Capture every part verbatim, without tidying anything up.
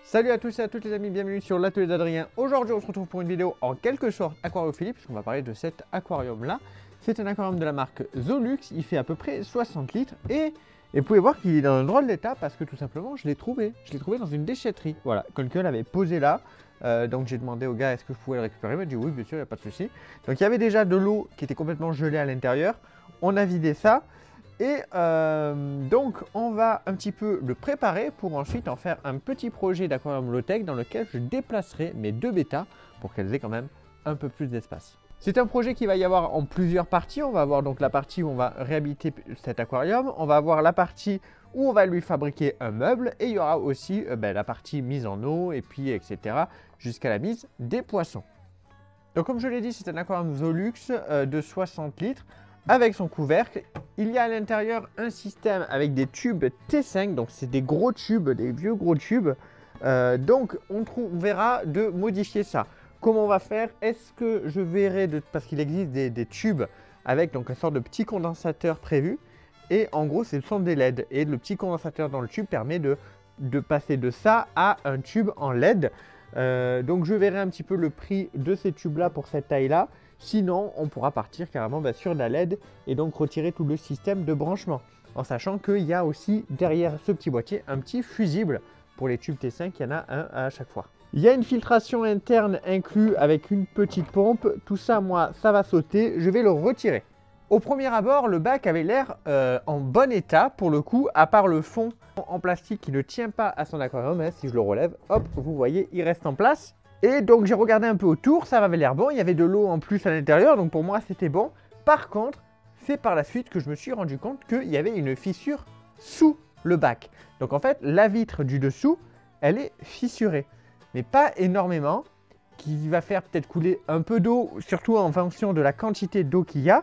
Salut à tous et à toutes les amis, bienvenue sur l'atelier d'Adrien. Aujourd'hui on se retrouve pour une vidéo en quelque sorte aquariophilie puisqu'on va parler de cet aquarium là. C'est un aquarium de la marque Zolux, il fait à peu près soixante litres et, et vous pouvez voir qu'il est dans un drôle d'état parce que tout simplement je l'ai trouvé. Je l'ai trouvé dans une déchetterie. Voilà, quelqu'un l'avait posé là, euh, donc j'ai demandé au gars est-ce que je pouvais le récupérer. Il m'a dit oui bien sûr, il n'y a pas de souci. Donc il y avait déjà de l'eau qui était complètement gelée à l'intérieur, on a vidé ça. Et euh, donc on va un petit peu le préparer pour ensuite en faire un petit projet d'aquarium low-tech dans lequel je déplacerai mes deux bêtas pour qu'elles aient quand même un peu plus d'espace. C'est un projet qui va y avoir en plusieurs parties. On va avoir donc la partie où on va réhabiliter cet aquarium, on va avoir la partie où on va lui fabriquer un meuble et il y aura aussi euh, ben, la partie mise en eau et puis et cetera jusqu'à la mise des poissons. Donc comme je l'ai dit, c'est un aquarium Zolux euh, de soixante litres. Avec son couvercle, il y a à l'intérieur un système avec des tubes T cinq, donc c'est des gros tubes, des vieux gros tubes. Euh, donc on, trouve, on verra de modifier ça. Comment on va faire? Est-ce que je verrai, de, parce qu'il existe des, des tubes avec donc une sorte de petit condensateur prévu. Et en gros, ce sont des L E D. Et le petit condensateur dans le tube permet de, de passer de ça à un tube en L E D. Euh, donc je verrai un petit peu le prix de ces tubes-là pour cette taille-là. Sinon, on pourra partir carrément bah, sur la L E D et donc retirer tout le système de branchement. En sachant qu'il y a aussi derrière ce petit boîtier un petit fusible. Pour les tubes T cinq, il y en a un à chaque fois. Il y a une filtration interne inclue avec une petite pompe. Tout ça, moi, ça va sauter. Je vais le retirer. Au premier abord, le bac avait l'air euh, en bon état pour le coup, à part le fond en plastique qui ne tient pas à son aquarium. Hein, si je le relève, hop, vous voyez, il reste en place. Et donc j'ai regardé un peu autour, ça avait l'air bon, il y avait de l'eau en plus à l'intérieur, donc pour moi c'était bon. Par contre, c'est par la suite que je me suis rendu compte qu'il y avait une fissure sous le bac. Donc en fait, la vitre du dessous, elle est fissurée, mais pas énormément, qui va faire peut-être couler un peu d'eau, surtout en fonction de la quantité d'eau qu'il y a.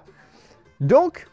Donc,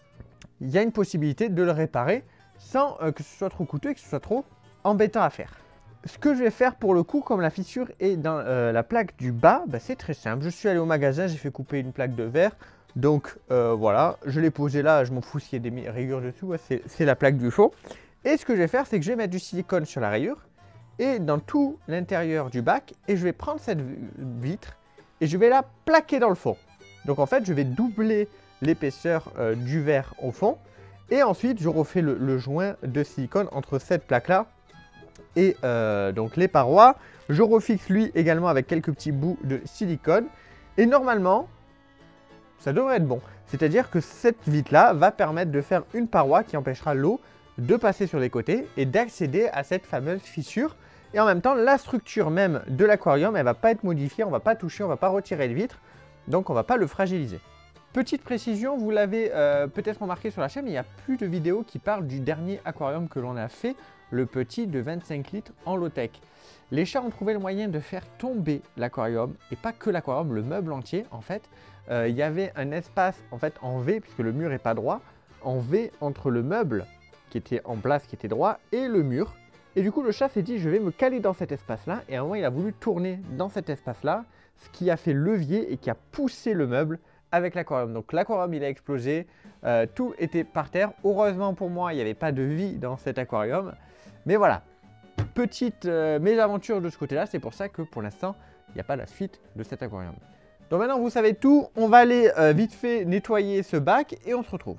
il y a une possibilité de le réparer sans euh, que ce soit trop coûteux et que ce soit trop embêtant à faire. Ce que je vais faire pour le coup, comme la fissure est dans euh, la plaque du bas, bah, c'est très simple. Je suis allé au magasin, j'ai fait couper une plaque de verre. Donc euh, voilà, je l'ai posée là, je m'en fous s'il y a des rayures dessous, c'est la plaque du fond. Et ce que je vais faire, c'est que je vais mettre du silicone sur la rayure et dans tout l'intérieur du bac. Et je vais prendre cette vitre et je vais la plaquer dans le fond. Donc en fait, je vais doubler l'épaisseur euh, du verre au fond. Et ensuite, je refais le, le joint de silicone entre cette plaque-là et euh, donc les parois. Je refixe lui également avec quelques petits bouts de silicone et normalement ça devrait être bon, c'est à dire que cette vitre là va permettre de faire une paroi qui empêchera l'eau de passer sur les côtés et d'accéder à cette fameuse fissure. Et en même temps, la structure même de l'aquarium, elle va pas être modifiée, on va pas toucher, on va pas retirer les vitres, donc on va pas le fragiliser. Petite précision, vous l'avez euh, peut-être remarqué sur la chaîne, mais il n'y a plus de vidéos qui parlent du dernier aquarium que l'on a fait, le petit de vingt-cinq litres en low-tech. Les chats ont trouvé le moyen de faire tomber l'aquarium, et pas que l'aquarium, le meuble entier en fait. Euh, il y avait un espace en fait en V, puisque le mur n'est pas droit, en V entre le meuble qui était en place, qui était droit, et le mur. Et du coup, le chat s'est dit, je vais me caler dans cet espace-là, et à un moment, il a voulu tourner dans cet espace-là, ce qui a fait levier et qui a poussé le meuble avec l'aquarium. Donc l'aquarium il a explosé, euh, tout était par terre. Heureusement pour moi, il n'y avait pas de vie dans cet aquarium. Mais voilà, petite euh, mésaventure de ce côté-là. C'est pour ça que pour l'instant, il n'y a pas la suite de cet aquarium. Donc maintenant, vous savez tout. On va aller euh, vite fait nettoyer ce bac et on se retrouve.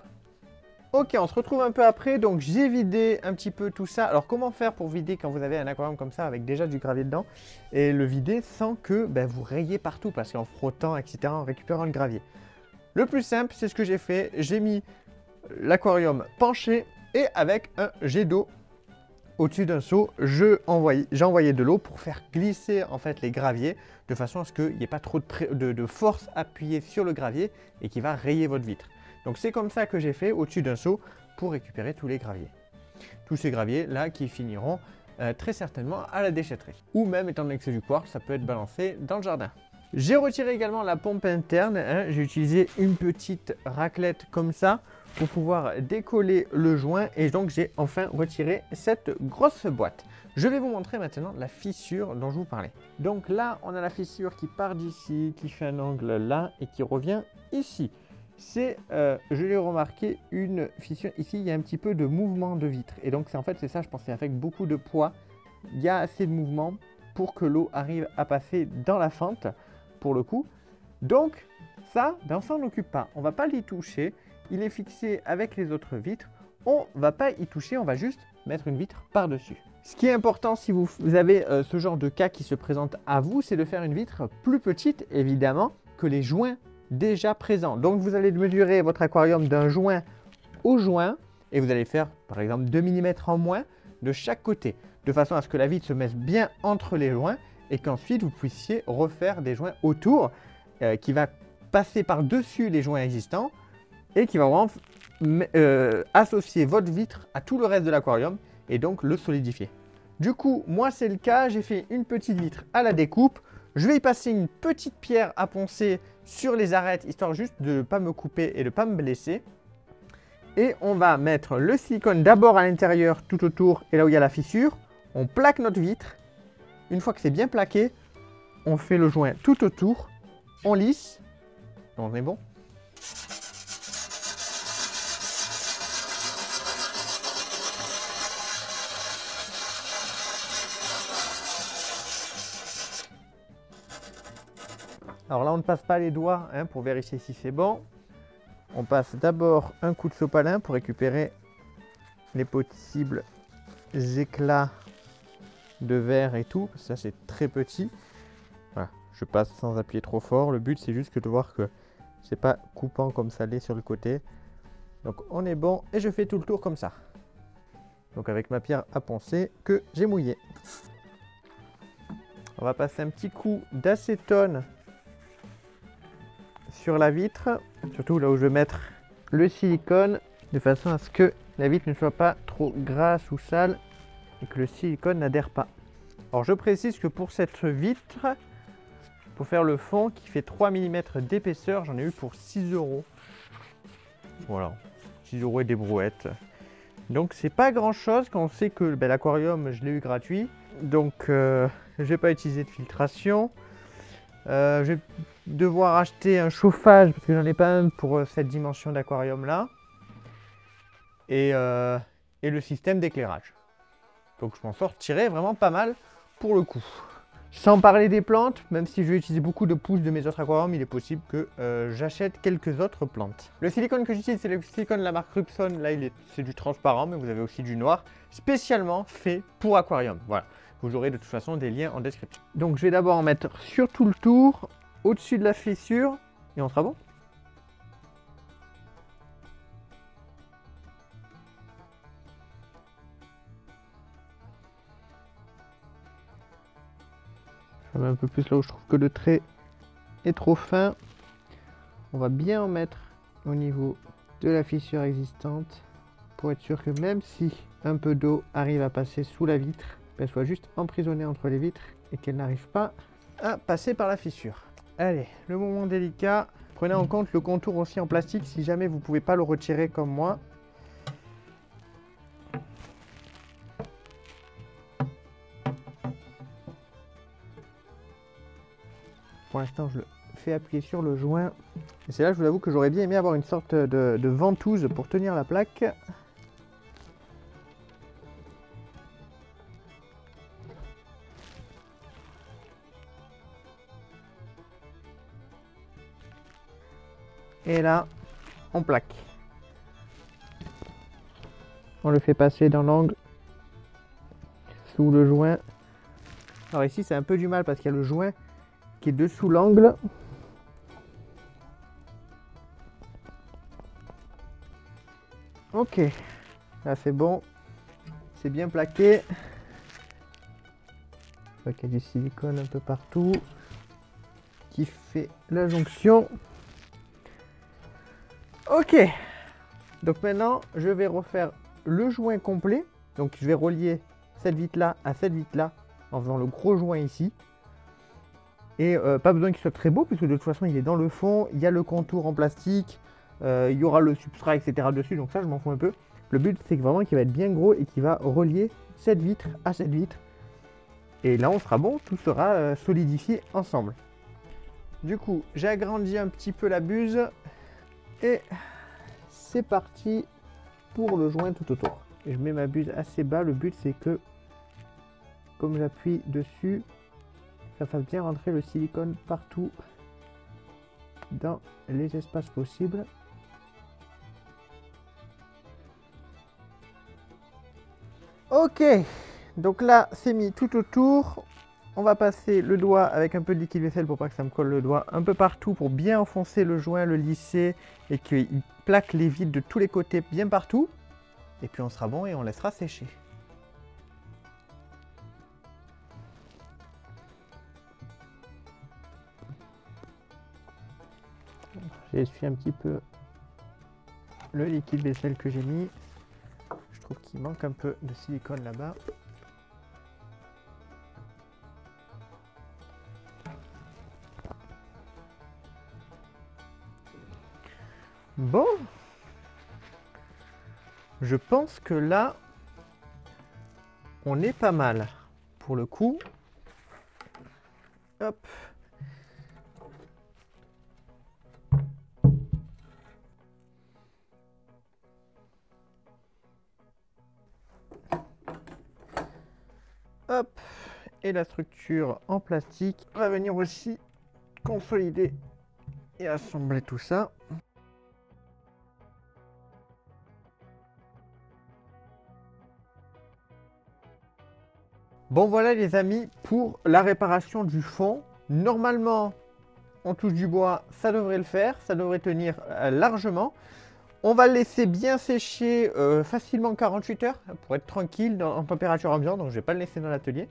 Ok, on se retrouve un peu après. Donc j'ai vidé un petit peu tout ça. Alors comment faire pour vider quand vous avez un aquarium comme ça avec déjà du gravier dedans et le vider sans que ben, vous rayiez partout parce qu'en frottant, et cetera, en récupérant le gravier. Le plus simple, c'est ce que j'ai fait. J'ai mis l'aquarium penché et avec un jet d'eau au-dessus d'un seau, j'ai envoyé, envoyé de l'eau pour faire glisser en fait les graviers de façon à ce qu'il n'y ait pas trop de, de, de force appuyée sur le gravier et qui va rayer votre vitre. Donc c'est comme ça que j'ai fait au-dessus d'un seau pour récupérer tous les graviers. Tous ces graviers là qui finiront euh, très certainement à la déchetterie. Ou même étant donné que c'est du quartz, ça peut être balancé dans le jardin. J'ai retiré également la pompe interne, hein. J'ai utilisé une petite raclette comme ça pour pouvoir décoller le joint et donc j'ai enfin retiré cette grosse boîte. Je vais vous montrer maintenant la fissure dont je vous parlais. Donc là, on a la fissure qui part d'ici, qui fait un angle là et qui revient ici. C'est, euh, je l'ai remarqué, une fissure. Ici, il y a un petit peu de mouvement de vitre. Et donc, c'est en fait, c'est ça, je pense, c'est avec beaucoup de poids il y a assez de mouvement pour que l'eau arrive à passer dans la fente pour le coup. Donc ça, ben on s'en occupe pas, on va pas l'y toucher, il est fixé avec les autres vitres, on va pas y toucher, on va juste mettre une vitre par-dessus. Ce qui est important si vous, vous avez euh, ce genre de cas qui se présente à vous, c'est de faire une vitre plus petite évidemment que les joints déjà présents. Donc vous allez mesurer votre aquarium d'un joint au joint et vous allez faire par exemple deux millimètres en moins de chaque côté, de façon à ce que la vitre se mette bien entre les joints et qu'ensuite vous puissiez refaire des joints autour euh, qui va passer par-dessus les joints existants et qui va vraiment euh, associer votre vitre à tout le reste de l'aquarium et donc le solidifier. Du coup, moi c'est le cas, j'ai fait une petite vitre à la découpe. Je vais y passer une petite pierre à poncer sur les arêtes, histoire juste de ne pas me couper et de ne pas me blesser. Et on va mettre le silicone d'abord à l'intérieur, tout autour et là où il y a la fissure. On plaque notre vitre. Une fois que c'est bien plaqué, on fait le joint tout autour, on lisse. On est bon. Alors là, on ne passe pas les doigts hein, pour vérifier si c'est bon. On passe d'abord un coup de sopalin pour récupérer les possibles éclats de verre et tout. Ça, c'est très petit. Voilà, je passe sans appuyer trop fort. Le but, c'est juste que de voir que c'est pas coupant comme ça l'est sur le côté. Donc, on est bon et je fais tout le tour comme ça. Donc, avec ma pierre à poncer que j'ai mouillé. On va passer un petit coup d'acétone sur la vitre, surtout là où je vais mettre le silicone, de façon à ce que la vitre ne soit pas trop grasse ou sale et que le silicone n'adhère pas. Alors je précise que pour cette vitre, pour faire le fond qui fait trois millimètres d'épaisseur, j'en ai eu pour six euros. Voilà, six euros et des brouettes. Donc c'est pas grand chose quand on sait que ben, l'aquarium je l'ai eu gratuit. Donc euh, je vais pas utiliser de filtration. Euh, je vais devoir acheter un chauffage parce que j'en ai pas un pour euh, cette dimension d'aquarium là. Et, euh, et le système d'éclairage. Donc je m'en sortirai vraiment pas mal pour le coup. Sans parler des plantes, même si je vais utiliser beaucoup de pousses de mes autres aquariums, il est possible que euh, j'achète quelques autres plantes. Le silicone que j'utilise, c'est le silicone de la marque Rubson. Là, c'est du transparent, mais vous avez aussi du noir, spécialement fait pour aquarium. Voilà. Vous aurez de toute façon des liens en description. Donc je vais d'abord en mettre sur tout le tour, au-dessus de la fissure, et on sera bon. Je mets un peu plus là où je trouve que le trait est trop fin. On va bien en mettre au niveau de la fissure existante pour être sûr que même si un peu d'eau arrive à passer sous la vitre, qu'elle soit juste emprisonnée entre les vitres et qu'elle n'arrive pas à passer par la fissure. Allez, le moment délicat. Prenez en compte le contour aussi en plastique si jamais vous ne pouvez pas le retirer comme moi. Pour l'instant, je le fais appuyer sur le joint. Et c'est là que je vous avoue que j'aurais bien aimé avoir une sorte de, de ventouse pour tenir la plaque. Et là, on plaque. On le fait passer dans l'angle sous le joint. Alors ici, c'est un peu du mal parce qu'il y a le joint qui est dessous l'angle. Ok, là c'est bon. C'est bien plaqué. Il y a du silicone un peu partout qui fait la jonction. Ok, donc maintenant je vais refaire le joint complet. Donc je vais relier cette vitre là à cette vitre là en faisant le gros joint ici. Et euh, pas besoin qu'il soit très beau puisque de toute façon il est dans le fond, il y a le contour en plastique, euh, il y aura le substrat et cetera dessus, donc ça je m'en fous un peu. Le but c'est que vraiment qu'il va être bien gros et qu'il va relier cette vitre à cette vitre. Et là on sera bon, tout sera euh, solidifié ensemble. Du coup j'ai agrandi un petit peu la buse. Et c'est parti pour le joint tout autour. Et je mets ma buse assez bas. Le but c'est que comme j'appuie dessus, ça fasse bien rentrer le silicone partout dans les espaces possibles. Ok, donc là c'est mis tout autour. On va passer le doigt avec un peu de liquide vaisselle pour pas que ça me colle le doigt un peu partout, pour bien enfoncer le joint, le lisser et qu'il plaque les vides de tous les côtés bien partout. Et puis on sera bon et on laissera sécher. J'ai essuyé un petit peu le liquide vaisselle que j'ai mis. Je trouve qu'il manque un peu de silicone là-bas. Bon, je pense que là, on est pas mal pour le coup. Hop. Hop. Et la structure en plastique va venir aussi consolider et assembler tout ça. Bon voilà les amis, pour la réparation du fond, normalement on touche du bois, ça devrait le faire, ça devrait tenir euh, largement. On va le laisser bien sécher euh, facilement quarante-huit heures pour être tranquille dans, en température ambiante, donc je ne vais pas le laisser dans l'atelier.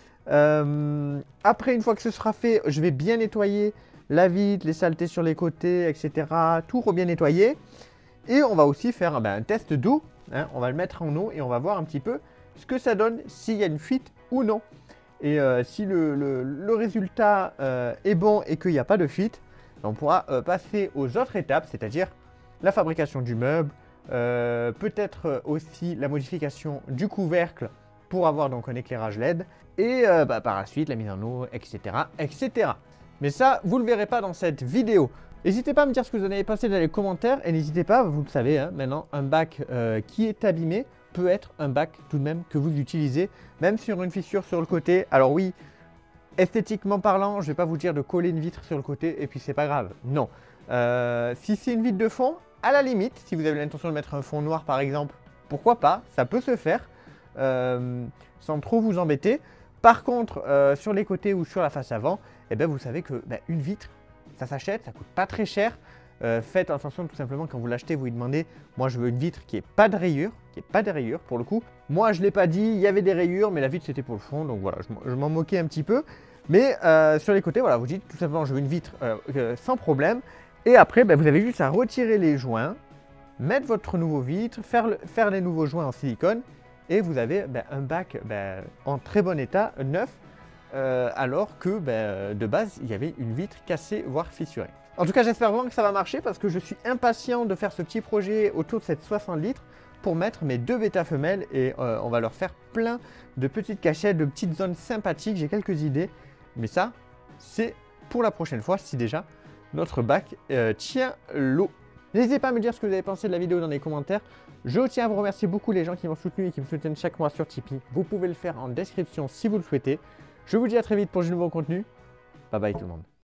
Euh, après, une fois que ce sera fait, je vais bien nettoyer la vitre, les saletés sur les côtés, et cetera. Tout bien nettoyer. Et on va aussi faire ben, un test d'eau. Hein, on va le mettre en eau et on va voir un petit peu ce que ça donne, s'il y a une fuite ou non. Et euh, si le, le, le résultat euh, est bon et qu'il n'y a pas de fuite, on pourra euh, passer aux autres étapes, c'est-à-dire la fabrication du meuble, euh, peut-être aussi la modification du couvercle pour avoir donc un éclairage L E D et euh, bah, par la suite la mise en eau, et cetera, et cetera. Mais ça, vous ne le verrez pas dans cette vidéo. N'hésitez pas à me dire ce que vous en avez pensé dans les commentaires et n'hésitez pas, vous le savez, hein, maintenant un bac euh, qui est abîmé peut être un bac tout de même que vous utilisez, même sur une fissure sur le côté. Alors oui, esthétiquement parlant, je ne vais pas vous dire de coller une vitre sur le côté et puis c'est pas grave, non. Euh, si c'est une vitre de fond, à la limite, si vous avez l'intention de mettre un fond noir par exemple, pourquoi pas, ça peut se faire euh, sans trop vous embêter. Par contre, euh, sur les côtés ou sur la face avant, eh ben, vous savez que ben, une vitre, ça s'achète, ça coûte pas très cher. Euh, faites attention tout simplement quand vous l'achetez, vous lui demandez, moi je veux une vitre qui n'ait pas de rayures, qui n'ait pas de rayures pour le coup. Moi je ne l'ai pas dit, il y avait des rayures, mais la vitre c'était pour le fond, donc voilà, je m'en moquais un petit peu. Mais euh, sur les côtés, voilà, vous dites tout simplement je veux une vitre euh, euh, sans problème. Et après, ben, vous avez juste à retirer les joints, mettre votre nouveau vitre, faire, le, faire les nouveaux joints en silicone et vous avez ben, un bac ben, en très bon état, neuf, euh, alors que ben, de base, il y avait une vitre cassée, voire fissurée. En tout cas, j'espère vraiment que ça va marcher parce que je suis impatient de faire ce petit projet autour de cette soixante litres pour mettre mes deux bêta femelles et euh, on va leur faire plein de petites cachettes, de petites zones sympathiques. J'ai quelques idées, mais ça, c'est pour la prochaine fois si déjà notre bac euh, tient l'eau. N'hésitez pas à me dire ce que vous avez pensé de la vidéo dans les commentaires. Je tiens à vous remercier beaucoup les gens qui m'ont soutenu et qui me soutiennent chaque mois sur Tipeee. Vous pouvez le faire en description si vous le souhaitez. Je vous dis à très vite pour de nouveaux contenus. Bye bye tout le monde.